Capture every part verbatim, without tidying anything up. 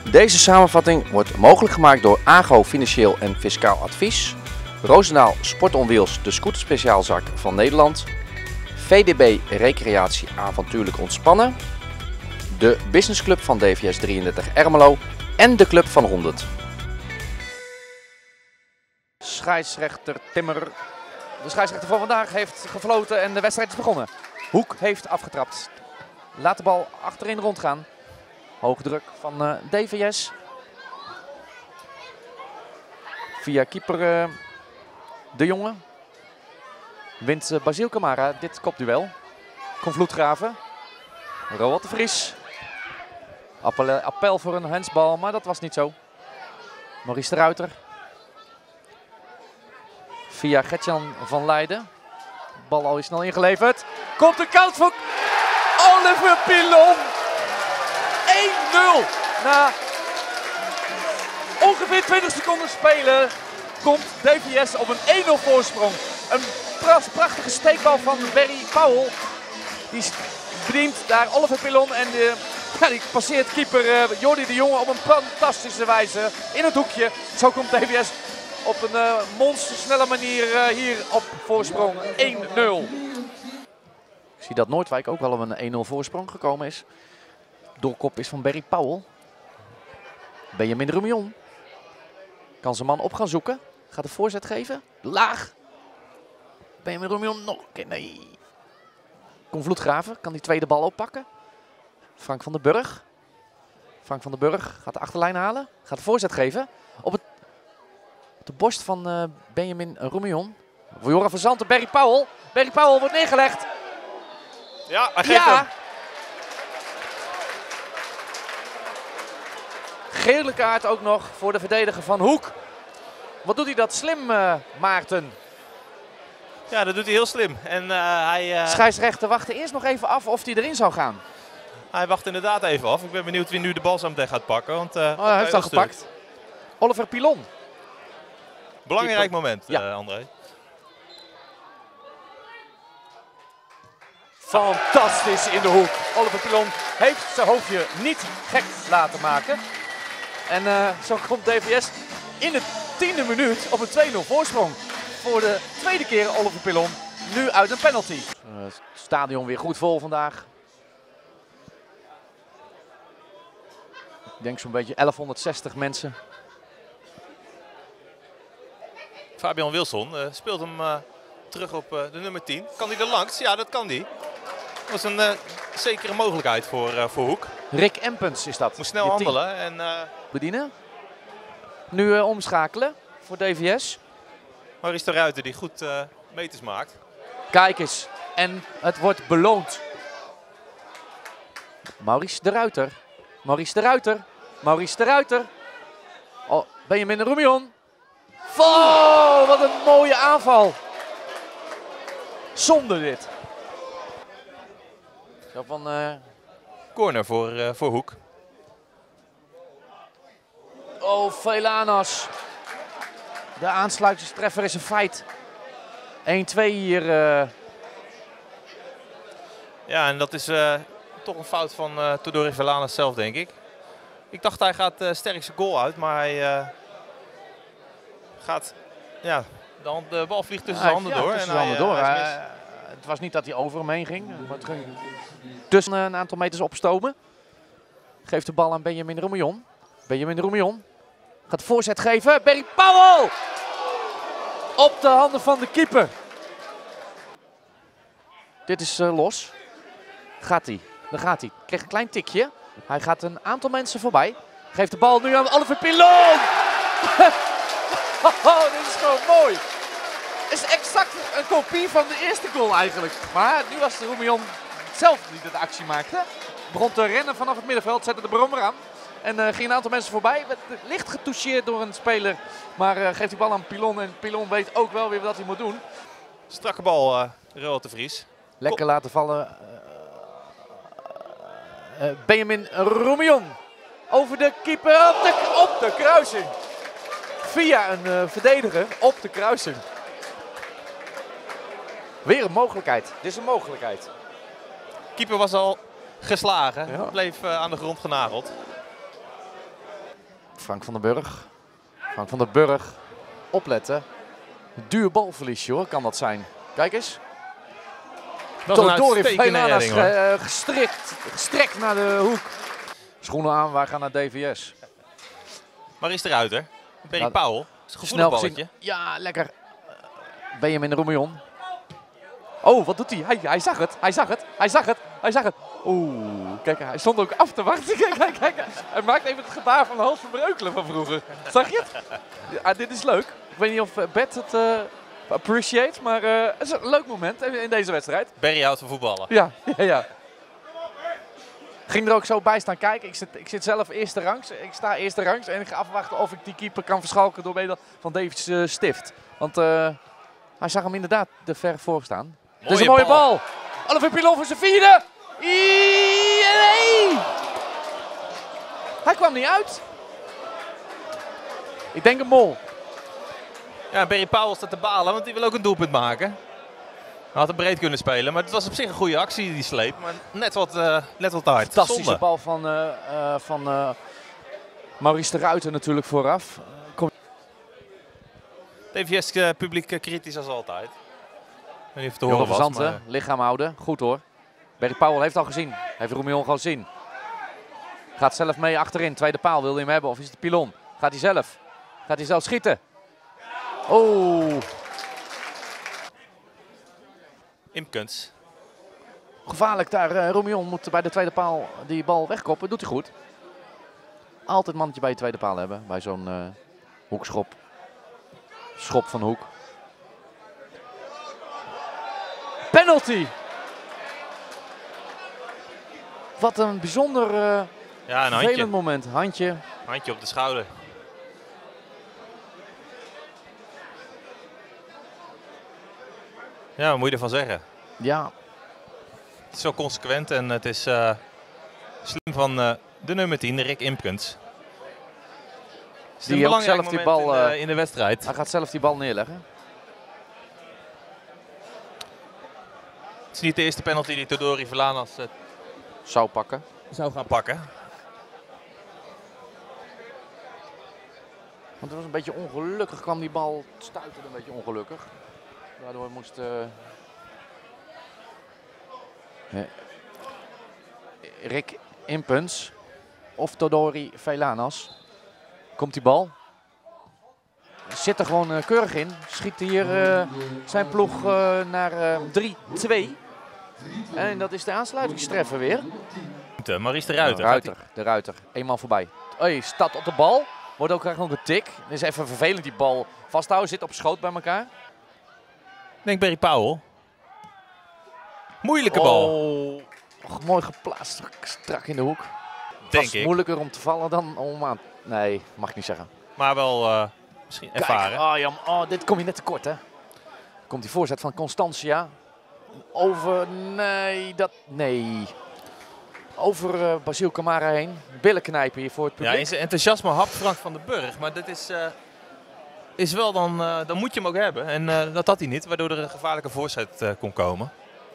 Deze samenvatting wordt mogelijk gemaakt door AGO Financieel en Fiscaal Advies, Roosendaal Sport on Wheels, de scooterspeciaalzaak van Nederland, V D B Recreatie Avontuurlijk Ontspannen, de businessclub van D V S drieëndertig Ermelo en de Club van honderd. Scheidsrechter Timmer. De scheidsrechter van vandaag heeft gefloten en de wedstrijd is begonnen. Hoek heeft afgetrapt. Laat de bal achterin rondgaan. Hoge druk van uh, D V S. Via keeper uh, De Jonge. Wint uh, Basiel Camara dit kopduel. Kon Vloedgraven. Roald de Vries. Appel, uh, appel voor een handsbal, maar dat was niet zo. Maurice de Ruiter. Via Gertjan van Leijden. Bal al is snel ingeleverd. Komt de kans voor Oliver Pilon. één nul. Na ongeveer twintig seconden spelen komt D V S op een één nul voorsprong. Een prachtige steekbal van Barry Powell. Die bedient daar Oliver Pilon en de, ja, die passeert keeper uh, Jordi de Jonge op een fantastische wijze in het hoekje. Zo komt D V S op een uh, monstersnelle manier uh, hier op voorsprong één nul. Ik zie dat Noordwijk ook wel op een één nul voorsprong gekomen is. Doorkop is van Barry Powell. Benjamin Rumion kan zijn man op gaan zoeken. Gaat de voorzet geven. Laag. Benjamin Rumion nog. Nee. Kon Vloedgraven. Kan die tweede bal oppakken. Frank van den Burg. Frank van den Burg gaat de achterlijn halen. Gaat de voorzet geven. Op, het, op de borst van uh, Benjamin Rumion. Voor Joran van Zanten. Barry Powell. Barry Powell wordt neergelegd. Ja, hij geeft ja. hem. Gele kaart ook nog voor de verdediger van Hoek. Wat doet hij dat slim, uh, Maarten? Ja, dat doet hij heel slim. En uh, hij, uh... scheidsrechter wachtte eerst nog even af of hij erin zou gaan. Hij wacht inderdaad even af. Ik ben benieuwd wie nu de bal zo meteen gaat pakken. Want, uh, oh, hij heeft al gepakt. Oliver Pilon. Belangrijk Keeper. moment, ja. uh, André. Fantastisch in de hoek. Oliver Pilon heeft zijn hoofdje niet gek laten maken. En uh, zo komt D V S in de tiende minuut op een twee nul voorsprong. Voor de tweede keer Oliver Pilon. Nu uit een penalty. Uh, het stadion weer goed vol vandaag. Ik denk zo'n beetje elfhonderdzestig mensen. Fabian Wilson uh, speelt hem uh, terug op uh, de nummer tien. Kan hij er langs? Ja, dat kan hij. Dat was een uh, zekere mogelijkheid voor, uh, voor Hoek. Rick Empens is dat. Moet snel handelen. En, uh... bedienen. Nu uh, omschakelen voor D V S. Maurice de Ruiter die goed uh, meters maakt. Kijk eens. En het wordt beloond. Maurice de Ruiter. Maurice de Ruiter. Maurice de Ruiter. Oh, Benjamin Rumion. Oh, wat een mooie aanval. Zonde dit. Zo van... Uh... Corner voor, uh, voor Hoek. Oh, Velanas. De aansluitingstreffer is een feit. één twee hier. Uh... Ja, en dat is uh, toch een fout van uh, Todori Velanas zelf, denk ik. Ik dacht hij gaat uh, sterkste goal uit, maar hij uh, gaat... Ja, de, hand, de bal vliegt tussen ja, zijn handen ja, door. Tussen en zijn hij, handen door. Uh, uh, het was niet dat hij over hem heen ging. Maar het ging tussen een aantal meters opstomen. Geeft de bal aan Benjamin Rumion. Benjamin Rumion. Gaat de voorzet geven. Barry Powell! Op de handen van de keeper. Dit is uh, los. Gaat hij. Daar gaat hij. Krijgt een klein tikje. Hij gaat een aantal mensen voorbij. Geeft de bal nu aan Oliver Pilon. Oh, dit is gewoon mooi. Het is exact een kopie van de eerste goal eigenlijk. Maar nu was de Rumion zelf die de actie maakte. Begon te rennen vanaf het middenveld. Zette de brommer aan. En uh, ging een aantal mensen voorbij. Werd licht getoucheerd door een speler. Maar uh, geeft die bal aan Pilon. En Pilon weet ook wel weer wat hij moet doen. Strakke bal, uh, Roald de Vries. Lekker Kom. laten vallen. Uh, uh, Benjamin Rumion. Over de keeper. Op de, op de kruising. Via een uh, verdediger op de kruising. Weer een mogelijkheid. Dit is een mogelijkheid. Keeper was al geslagen. Ja. Bleef uh, aan de grond genageld. Frank van den Burg. Frank van den Burg. Opletten. Duur balverliesje hoor, kan dat zijn. Kijk eens. Dat is een Dori uitstekende redding, hoor. uh, gestrikt, gestrekt naar de hoek. Schoenen aan, wij gaan naar D V S. Maurice de Ruiter. Berry Nou, Powell. Dat is een Snel gevoelig gezien. balletje. Ja, lekker. Benjamin Roemion. Oh, wat doet hij? hij? Hij zag het, hij zag het, hij zag het, hij zag het. Oeh, kijk, hij stond ook af te wachten. Kijk, kijk, kijk. Hij maakt even het gebaar van Hans van Breukelen van vroeger. Zag je het? Ja, dit is leuk. Ik weet niet of uh, Bert het uh, appreciate, maar uh, het is een leuk moment in deze wedstrijd. Berry houdt van voetballen. Ja, ja, ja. Ging er ook zo bij staan kijken. Ik zit, ik zit zelf eerste rangs. Ik sta eerste rangs en ik ga afwachten of ik die keeper kan verschalken door middel van Davids uh, stift. Want uh, hij zag hem inderdaad er ver voor staan. Dit is een mooie bal. bal. Olivier Pilon voor zijn vierde. Nee! Hij kwam niet uit. Ik denk een mol. Ja, Berry Powell staat te balen, want die wil ook een doelpunt maken. Hij had hem breed kunnen spelen, maar het was op zich een goede actie, die sleep. Maar net wat, uh, net wat hard. Fantastische Zonde. bal van, uh, uh, van uh, Maurice de Ruiter natuurlijk vooraf. Kom. D V S-publiek uh, kritisch als altijd. Ik weet niet of het te Jonne horen was, Verzanten, maar... lichaam houden. Goed hoor. Berry Powell heeft al gezien. Heeft Roemion gewoon zien. Gaat zelf mee achterin. Tweede paal, wil hij hem hebben of is het de Pilon? Gaat hij zelf? Gaat hij zelf schieten? Oh. Imkens. Gevaarlijk daar. Uh, Roemion moet bij de tweede paal die bal wegkoppen. Doet hij goed. Altijd mannetje bij je tweede paal hebben. Bij zo'n uh, hoekschop. Schop van Hoek. Penalty. Wat een bijzonder uh, Ja, een handje. vervelend moment. Handje. Handje op de schouder. Ja, wat moet je ervan zeggen? Ja. Het is zo consequent en het is uh, slim van uh, de nummer tien, Rick Impkens. Het is Die een ook belangrijk zelf die moment bal, in, de, uh, in de wedstrijd. Hij gaat zelf die bal neerleggen. Het is niet de eerste penalty die Todori Verlanas uh, Zou pakken. zou gaan pakken. Want het was een beetje ongelukkig, kwam die bal, stuiterde een beetje ongelukkig. Daardoor moest uh, ja. Rick Impens of Todori Velanas. Komt die bal. Zit er gewoon uh, keurig in. Schiet hier uh, zijn ploeg uh, naar uh, drie twee. En dat is de aansluitingstreffer weer. Maurice de Ruiter. Ruiter, de Ruiter. Eenmaal voorbij. Hey, staat op de bal. Wordt ook graag nog een tik. Het is even vervelend die bal vasthouden. Zit op schoot bij elkaar. Ik denk Berry Powell. Moeilijke bal. Oh, och, mooi geplaatst. Strak in de hoek. Denk Was ik. moeilijker om te vallen dan om aan... Nee, mag ik niet zeggen. Maar wel uh, misschien ervaren. Kijk, oh, jam, oh, dit kom je net te kort hè. Komt die voorzet van Constantia. Over... Nee, dat... Nee. Over uh, Basiel Kamara heen. Billen knijpen hier voor het publiek. Ja, in zijn enthousiasme hapt Frank van den Burg. Maar dit is, uh, is wel dan... Uh, dan moet je hem ook hebben. En uh, dat had hij niet. Waardoor er een gevaarlijke voorzet uh, kon komen.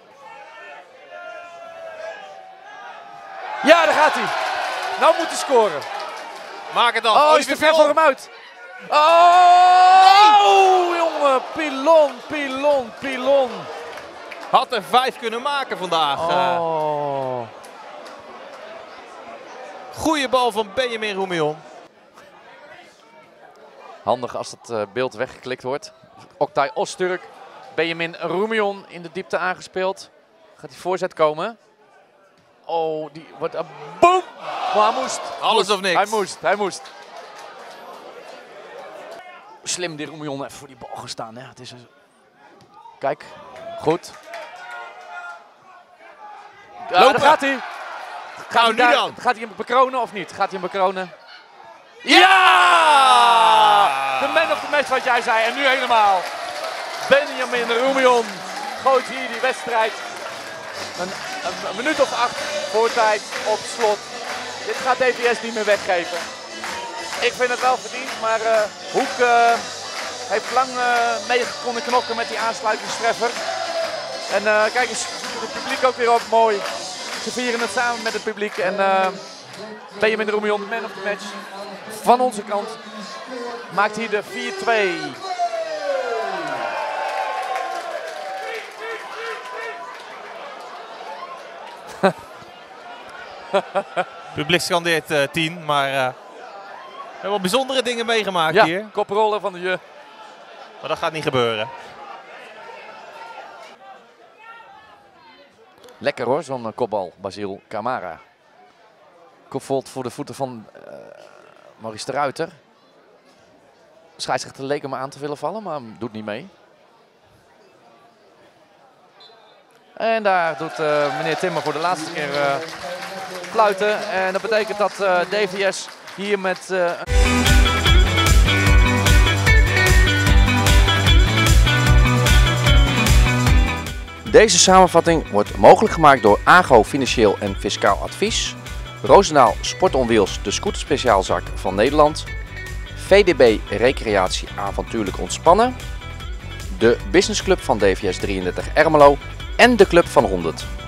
Ja, daar gaat hij. Nou moet hij scoren. Maak het af. Oh, is te ver voor hem uit. Oh, nee. Jongen. Pilon, pilon, pilon. Had er vijf kunnen maken vandaag. Oh. Uh, goeie bal van Benjamin Roemion. Handig als het uh, beeld weggeklikt wordt. Oktay Öztürk. Benjamin Roemion in de diepte aangespeeld. Gaat die voorzet komen. Oh, die wordt... Uh, boom! Maar hij moest. Alles moest. of niks. Hij moest, hij moest. Slim die Roemion even voor die bal gestaan. Hè. Het is een... Kijk, goed. Ja, daar gaat hij. Gaat, Nou, hij nu daar, dan. gaat hij hem bekronen of niet? Gaat hij hem bekronen? Ja! De man of the match wat jij zei. En nu helemaal. Benjamin Roemion gooit hier die wedstrijd. Een, een, een minuut of acht voor tijd op slot. Dit gaat D V S niet meer weggeven. Ik vind het wel verdiend, maar uh, Hoek uh, heeft lang uh, mee kunnen knokken met die aansluitingstreffer. En uh, kijk eens, het publiek ook weer op, mooi. Ze vieren het samen met het publiek en uh, Benjamin Roemion, man of the match. Van onze kant maakt hier de vier twee. Publiek scandeert uh, tien, maar uh, we hebben wel bijzondere dingen meegemaakt Ja, hier. koprollen van de je. Maar dat gaat niet gebeuren. Lekker hoor, zo'n uh, kopbal, Basile Camara. Kopvolt voor de voeten van uh, Maurice de Ruiter. De scheidsrechter leek hem aan te willen vallen, maar doet niet mee. En daar doet uh, meneer Timmer voor de laatste keer uh, fluiten. En dat betekent dat uh, D V S hier met... Uh, Deze samenvatting wordt mogelijk gemaakt door AGO Financieel en Fiscaal Advies, Roosendaal Sport on Wheels, de scooterspeciaalzaak van Nederland, V D B Recreatie Avontuurlijk Ontspannen, de businessclub van D V S drieëndertig Ermelo en de Club van honderd.